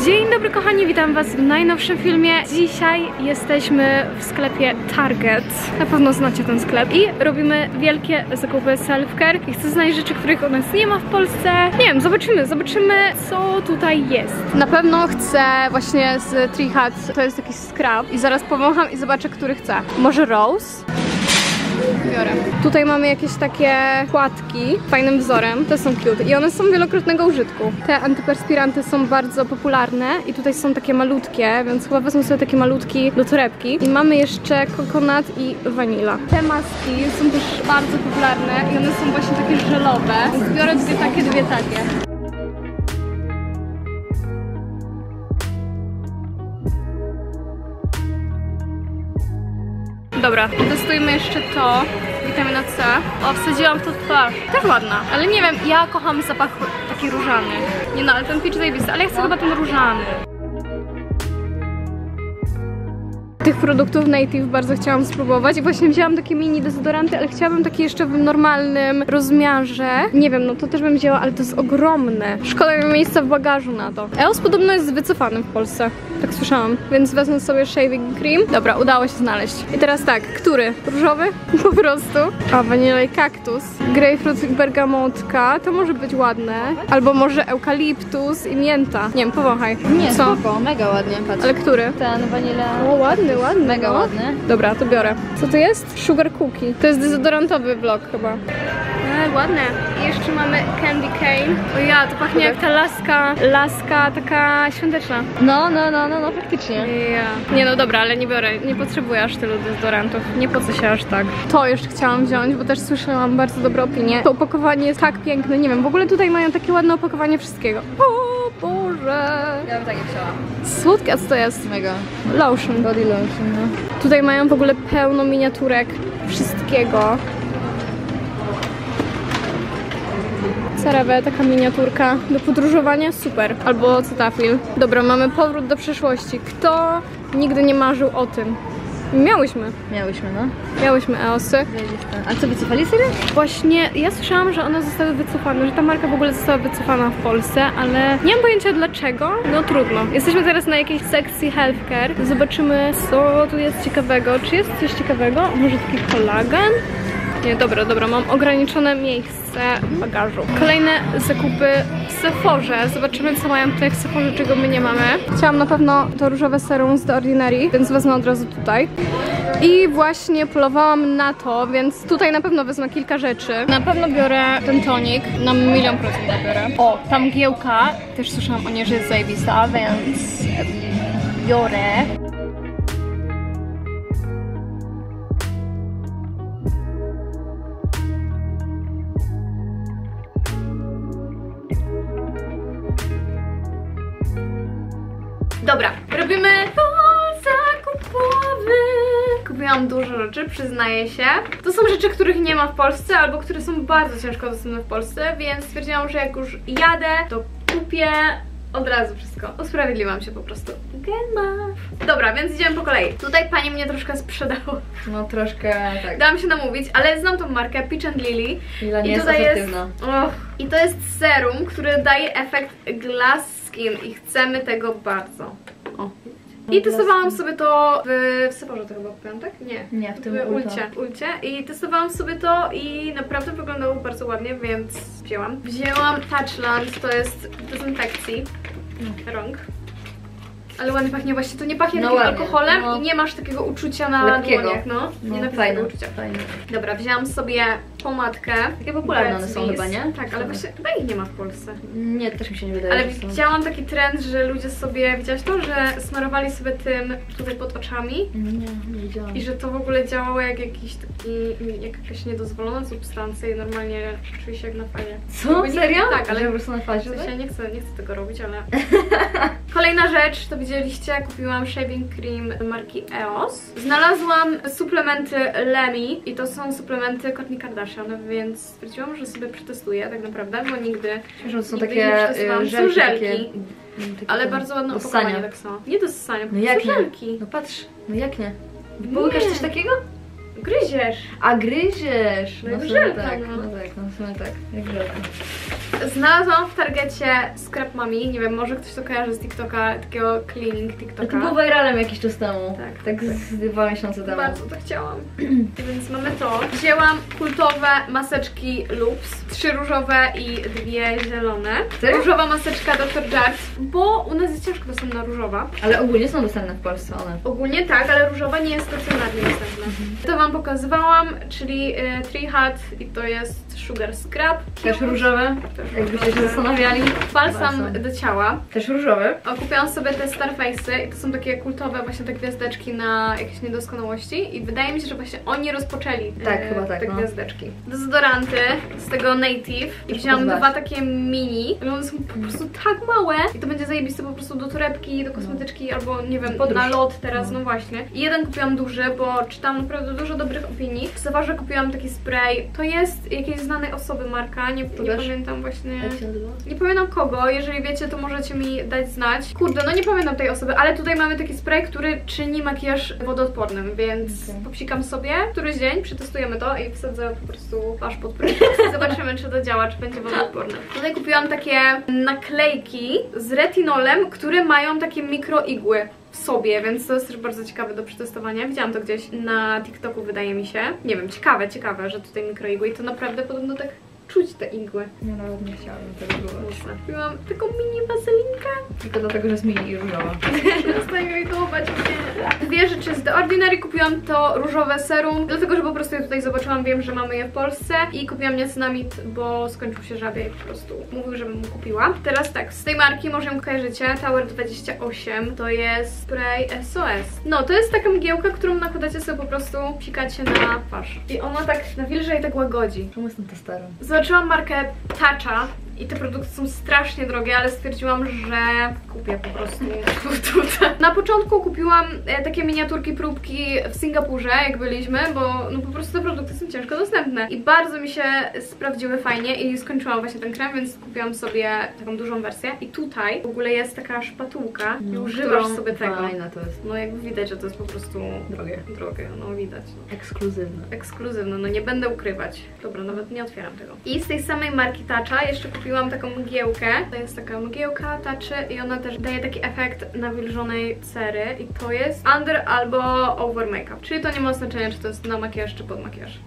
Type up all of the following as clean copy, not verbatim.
Dzień dobry kochani, witam was w najnowszym filmie. Dzisiaj jesteśmy w sklepie Target. Na pewno znacie ten sklep. I robimy wielkie zakupy self-care. I chcę znaleźć rzeczy, których u nas nie ma w Polsce. Nie wiem, zobaczymy co tutaj jest. Na pewno chcę właśnie z Tree Hut, to jest jakiś scrub. I zaraz powącham i zobaczę, który chcę. Może Rose? Biorę. Tutaj mamy jakieś takie płatki fajnym wzorem, te są cute i one są wielokrotnego użytku. Te antyperspiranty są bardzo popularne i tutaj są takie malutkie, więc chyba wezmę sobie takie malutki do torebki. I mamy jeszcze kokonat i wanila. Te maski są też bardzo popularne i one są właśnie takie żelowe, więc biorę dwie takie. Dobra, testujmy jeszcze to. Witamina C. O, wsadziłam w to twarz. Też ładna, ale nie wiem, ja kocham zapach taki różany. Nie no, ale ten peach zajebisty, ale ja chcę chyba ten różany. Tych produktów Native bardzo chciałam spróbować i właśnie wzięłam takie mini dezodoranty, ale chciałabym takie jeszcze w normalnym rozmiarze. Nie wiem, no to też bym wzięła, ale to jest ogromne. Szkoda mi miejsca w bagażu na to. EOS podobno jest wycofany w Polsce. Tak słyszałam, więc wezmę sobie shaving cream. Dobra, udało się znaleźć. I teraz tak, który? Różowy? Po prostu. A, wanila i kaktus. Grapefruit i bergamotka. To może być ładne. Albo może eukaliptus i mięta. Nie wiem, powąchaj. Nie, spoko, mega ładnie, patrz. Ale który? Ten wanila. O, ładny. Mega ładny. Dobra, to biorę. Co to jest? Sugar cookie. To jest dezodorantowy vlog chyba. Ładne. I jeszcze mamy candy cane. O ja, to pachnie jak ta laska taka świąteczna. No, faktycznie. Ja. Nie no dobra, ale nie biorę. Nie potrzebuję aż tylu dezodorantów. Nie po co się aż tak. To jeszcze chciałam wziąć, bo też słyszałam bardzo dobre opinie. To opakowanie jest tak piękne. Nie wiem, w ogóle tutaj mają takie ładne opakowanie wszystkiego. O Boże. Ja bym takie chciała. Słodkie, a co to jest? Mega. Lotion. Body lotion, no. Tutaj mają w ogóle pełno miniaturek wszystkiego. CeraVe, taka miniaturka do podróżowania, super. Albo Cetaphil. Dobra, mamy powrót do przeszłości. Kto nigdy nie marzył o tym? Miałyśmy, no. Miałyśmy EOSy. A co, wycofali serio? Właśnie, ja słyszałam, że one zostały wycofane, że ta marka w ogóle została wycofana w Polsce, ale nie mam pojęcia dlaczego. No trudno. Jesteśmy teraz na jakiejś sekcji healthcare. Zobaczymy, co tu jest ciekawego. Czy jest coś ciekawego? Może taki kolagen? Nie, dobra, mam ograniczone miejsce w bagażu. Kolejne zakupy w Sephorze. Zobaczymy, co mają tutaj w Sephorze, czego my nie mamy. Chciałam na pewno to różowe serum z The Ordinary, więc wezmę od razu tutaj. I właśnie polowałam na to, więc tutaj na pewno wezmę kilka rzeczy. Na pewno biorę ten tonik, na 100% biorę. O, ta mgiełka, też słyszałam o niej, że jest zajebista, więc biorę. Dobra, robimy zakupowy. Kupiłam dużo rzeczy, przyznaję się. To są rzeczy, których nie ma w Polsce, albo które są bardzo ciężko dostępne w Polsce, więc stwierdziłam, że jak już jadę, to kupię od razu wszystko. Usprawiedliwam się po prostu. Dobra, więc idziemy po kolei. Tutaj pani mnie troszkę sprzedała. No troszkę tak. Dałam się namówić, ale znam tą markę Peach & Lily. Lila nie jest efektywna. I to jest serum, który daje efekt glass skin i chcemy tego bardzo. O. I testowałam sobie to w Sephorze, to chyba kupiłam, tak? Nie, w tym Ulcie. I testowałam sobie to i naprawdę wyglądało bardzo ładnie, więc wzięłam. Wzięłam Touchland, to jest dezynfekcji rąk. Ale ładnie pachnie, właśnie to nie pachnie takim alkoholem i nie masz takiego uczucia na dłoniach, nie fajne uczucia. Fajne. Dobra, wzięłam sobie pomadkę. Takie popularne one są chyba, nie? Tak, ale właśnie chyba ich nie ma w Polsce. Nie, też mi się nie wydaje. Ale widziałam taki trend, że ludzie sobie, widziałaś to, że smarowali sobie tym tutaj pod oczami? Nie widziałam. I że to w ogóle działało jak jakiś taki, jakaś niedozwolona substancja i normalnie czuję się jak na fazie. Co? Serio? Tak, ale po prostu na fazie, w sensie nie chcę tego robić, ale... Kolejna rzecz, to widzieliście, kupiłam shaving cream marki EOS. Znalazłam suplementy Lemi i to są suplementy Kourtney Kardashian, więc stwierdziłam, że sobie przetestuję tak naprawdę, bo nigdy że są takie żelki. Są żelki. Takie ale bardzo ładne opakowanie tak samo. Nie do ssania, no jak są żelki. No patrz, no jak nie? Połykasz coś takiego? Gryziesz. A gryziesz! No jak żelka, tak, no w sumie tak, jak żelka. Znalazłam w Targecie sklep Mami, nie wiem, może ktoś to kojarzy z TikToka, takiego cleaning To TikToka. było viralem jakiś czas temu. Tak. Z 2 miesiące temu. Bardzo to chciałam. Więc mamy to. Wzięłam kultowe maseczki Loops. 3 różowe i 2 zielone. Serio? Różowa maseczka Dr. Jart, bo u nas jest ciężko dostępna różowa. Ale ogólnie są dostępne w Polsce one. Ogólnie tak, ale różowa nie jest stacjonarnie dostępna. To wam pokazywałam, czyli Tree Hut i to jest Sugar Scrub. Też różowe, jakbyście się zastanawiali. Balsam do ciała. Też różowe. Kupiłam sobie te Starface'y i to są takie kultowe właśnie te gwiazdeczki na jakieś niedoskonałości i wydaje mi się, że właśnie oni rozpoczęli chyba tak, te no. gwiazdeczki. Dezodoranty z tego Native i wzięłam 2 takie mini, ale one są po prostu tak małe i to będzie zajebiste po prostu do torebki, do kosmetyczki albo nie wiem, Podróż. na lot teraz, no właśnie. I jeden kupiłam duży, bo czytałam naprawdę dużo dobrych opinii. W Sephorze kupiłam taki spray, to jest jakiejś znanej osoby marka, nie pamiętam właśnie. Jak się nazywa? Nie pamiętam kogo, jeżeli wiecie, to możecie mi dać znać. Kurde, no nie pamiętam tej osoby, ale tutaj mamy taki spray, który czyni makijaż wodoodpornym, więc popsikam sobie któryś dzień, przetestujemy to i wsadzę po prostu wasz pod prysznic. Zobaczymy, czy to działa, czy będzie wodoodporne. Tutaj kupiłam takie naklejki z retinolem, które mają takie mikroigły w sobie, więc to jest też bardzo ciekawe do przetestowania. Widziałam to gdzieś na TikToku, wydaje mi się. Nie wiem, ciekawe, że tutaj mikroigły i to naprawdę podobno tak czuć te igły. Ja nawet nie chciałabym tego było. Kupiłam taką mini wazelinkę. Tylko dlatego, że jest mini i różowa. Przestań jej dłubać mnie. 2 rzeczy z The Ordinary. Kupiłam to różowe serum, dlatego, że po prostu je tutaj zobaczyłam, wiem, że mamy je w Polsce. I kupiłam niacinamid, bo skończył się żabie i po prostu mówił, żebym mu kupiła. Teraz tak, z tej marki może ją kojarzycie, Tower 28. To jest spray SOS. No, to jest taka mgiełka, którą nakładacie sobie po prostu, psikacie na twarz. I ona tak nawilża i tak łagodzi. Czemu jestem testerem? Zobaczyłam markę Tatcha i te produkty są strasznie drogie, ale stwierdziłam, że kupię po prostu tutaj. Na początku kupiłam takie miniaturki, próbki w Singapurze, jak byliśmy, bo no po prostu te produkty są ciężko dostępne i bardzo mi się sprawdziły fajnie i skończyłam właśnie ten krem, więc kupiłam sobie taką dużą wersję i tutaj w ogóle jest taka szpatułka i używasz sobie tego. Fajna to jest. No jakby widać, że to jest po prostu Drogie. no widać. No. Ekskluzywne, no nie będę ukrywać. Dobra, nawet nie otwieram tego. I z tej samej marki Tatcha jeszcze kupiłam taką mgiełkę. To jest taka mgiełka Tatchy i ona też daje taki efekt nawilżonej cery i to jest under albo over makeup. Czyli to nie ma znaczenia, czy to jest na makijaż, czy pod makijaż.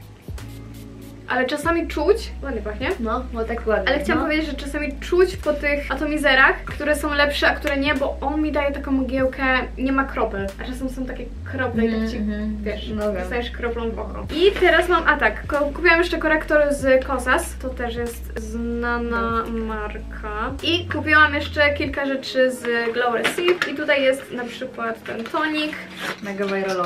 Ale czasami czuć, ładnie pachnie, No, bo tak ładnie. ale chciałam powiedzieć, że czasami czuć po tych atomizerach, które są lepsze, a które nie, bo on mi daje taką mgiełkę, nie ma kropel, a czasem są takie krople i tak ci, wiesz, no wiem. dostajesz kroplą w oko. I teraz mam, kupiłam jeszcze korektor z Kosas, to też jest znana marka. I kupiłam jeszcze kilka rzeczy z Glow Receive i tutaj jest na przykład ten tonik. Mega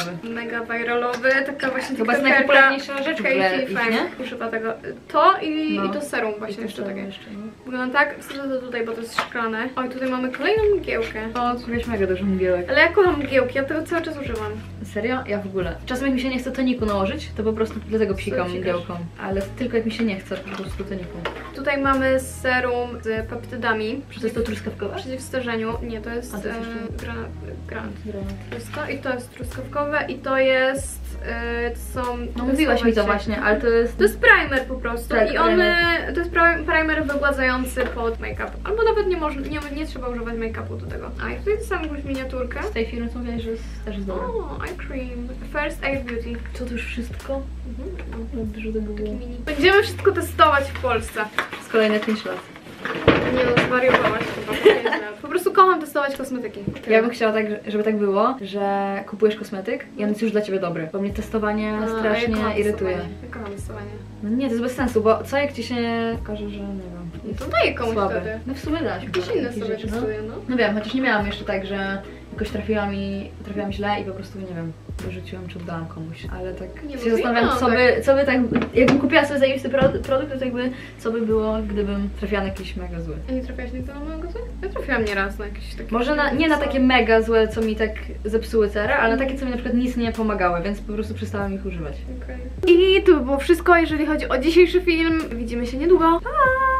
viralowy. Taka właśnie Chyba jest najpopularniejsza rzecz w ogóle ich, nie? Używa tego. To i to serum właśnie jeszcze takie. No. Wygląda tak, wsadzę to tutaj, bo to jest szklane. Oj, tutaj mamy kolejną mgiełkę. O, tu wiesz, mega dużo mgiełek. Ale ja kocham mgiełki, ja tego cały czas używam. Serio? Ja w ogóle. Czasem jak mi się nie chce toniku nałożyć, to po prostu dlatego psikam Co mgiełką. Ale tylko jak mi się nie chce, po prostu toniku. Tutaj mamy serum z peptydami. Czy to jest to truskawkowe? Przeciwstarzeniu. Nie, to jest A, to jest jeszcze- granat. To jest to i to jest truskawkowe i to jest są... No mówiłaś mi to właśnie, ale to jest... To jest primer po prostu Tak, i on, primer. to jest primer wygładzający pod make-up. Albo nawet nie trzeba używać make-upu do tego. A i tutaj sam jakąś miniaturkę. Z tej firmy co mówiłaś, że jest też jest dobra. O, eye cream. First Aid Beauty. Co to już wszystko? Dużo tego było. Mini. Będziemy wszystko testować w Polsce. Z kolejne 5 lat. Nie no, zwariowałaś chyba. Po prostu kocham testować kosmetyki. Ja bym chciała tak, żeby tak było, że kupujesz kosmetyk i on jest już dla ciebie dobry. Bo mnie testowanie strasznie irytuje. Ja kocham testowanie. No nie, to jest bez sensu, bo co jak ci się okaże, że nie wiem. No to daję komuś Słabe. wtedy. No w sumie dałaś. Ktoś inny jakieś sobie rzeczy, testuje, no. No wiem, chociaż nie miałam jeszcze tak, że jakoś trafiłam źle i po prostu, nie wiem, wyrzuciłam czy oddałam komuś, ale tak Nie, się no zastanawiam, tak. co by tak, jakbym kupiła sobie zajebisty produkt, to jakby, co by było, gdybym trafiła na jakiś mega zły. A nie trafiałaś nigdy na mojego złe? Ja trafiłam nieraz na jakieś takie... Może nie na takie mega złe, co mi tak zepsuły cerę, ale na takie, co mi na przykład nic nie pomagały, więc po prostu przestałam ich używać. Okay. I to by było wszystko, jeżeli chodzi o dzisiejszy film. Widzimy się niedługo. Pa!